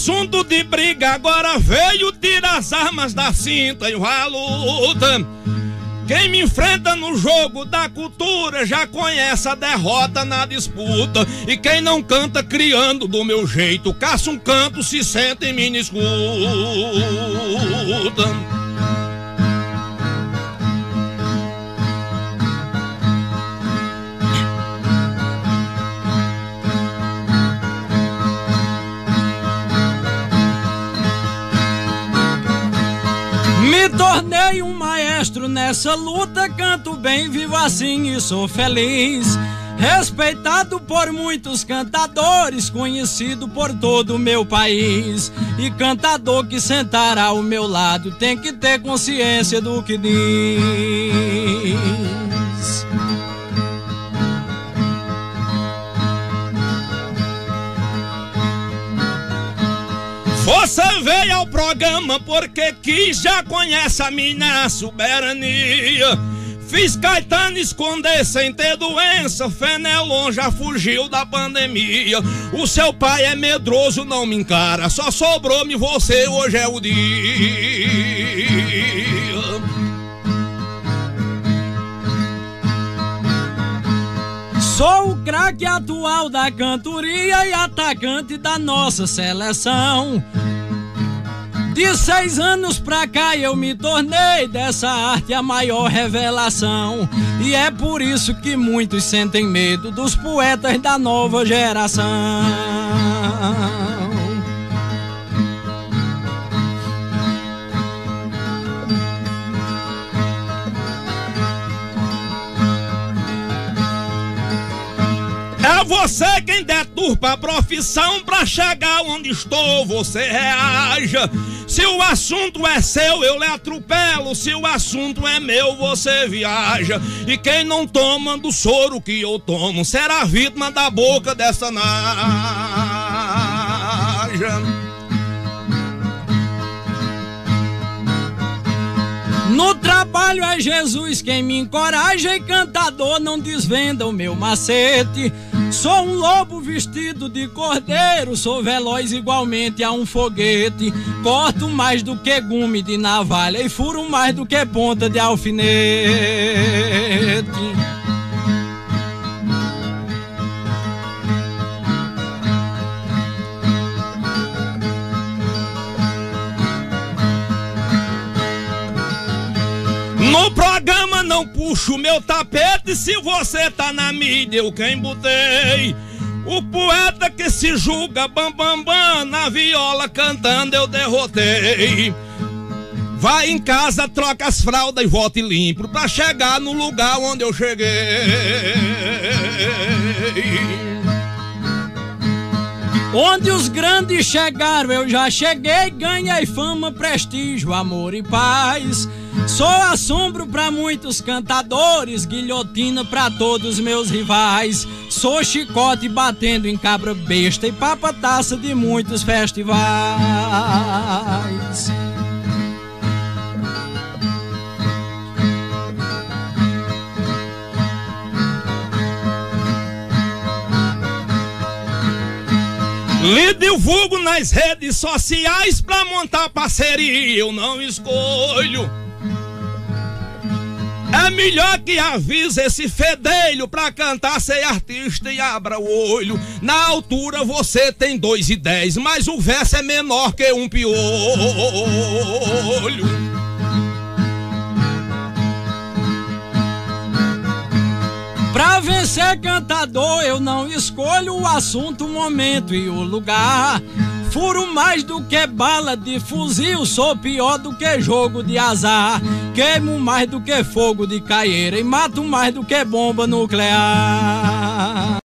assunto de briga agora veio tirar as armas da cinta e vai à luta. Quem me enfrenta no jogo da cultura já conhece a derrota na disputa. E quem não canta criando do meu jeito, caça um canto, se senta e me escuta. Me tornei um maestro nessa luta, canto bem, vivo assim e sou feliz. Respeitado por muitos cantadores, conhecido por todo o meu país. E cantador que sentar ao meu lado tem que ter consciência do que diz. Você veio ao programa porque quis, já conhece a minha soberania. Fiz Caetano esconder sem ter doença, Fenelon já fugiu da pandemia. O seu pai é medroso, não me encara, só sobrou-me você, hoje é o dia. Sou o craque atual da cantoria e atacante da nossa seleção. De 6 anos pra cá eu me tornei dessa arte a maior revelação. E é por isso que muitos sentem medo dos poetas da nova geração. É você quem deturpa a profissão pra chegar onde estou, você reaja. Se o assunto é seu, eu lhe atropelo. Se o assunto é meu, você viaja. E quem não toma do soro que eu tomo será vítima da boca dessa naja. No trabalho é Jesus quem me encoraja e cantador não desvenda o meu macete. Sou um lobo vestido de cordeiro, sou veloz igualmente a um foguete. Corto mais do que gume de navalha e furo mais do que ponta de alfinete. No programa não puxo meu tapete, se você tá na mídia eu quem botei. O poeta que se julga bam, na viola cantando eu derrotei. Vai em casa, troca as fraldas e volte limpo pra chegar no lugar onde eu cheguei. Onde os grandes chegaram eu já cheguei, ganhei fama, prestígio, amor e paz. Sou assombro pra muitos cantadores, guilhotina pra todos meus rivais. Sou chicote batendo em cabra besta e papa-taça de muitos festivais. Lhe divulgo nas redes sociais pra montar parceria, eu não escolho. É melhor que avise esse fedelho pra cantar ser artista e abra o olho. Na altura você tem 2,10, mas o verso é menor que um piolho. Pra vencer cantador eu não escolho o assunto, o momento e o lugar. Furo mais do que bala de fuzil, sou pior do que jogo de azar. Queimo mais do que fogo de caieira e mato mais do que bomba nuclear.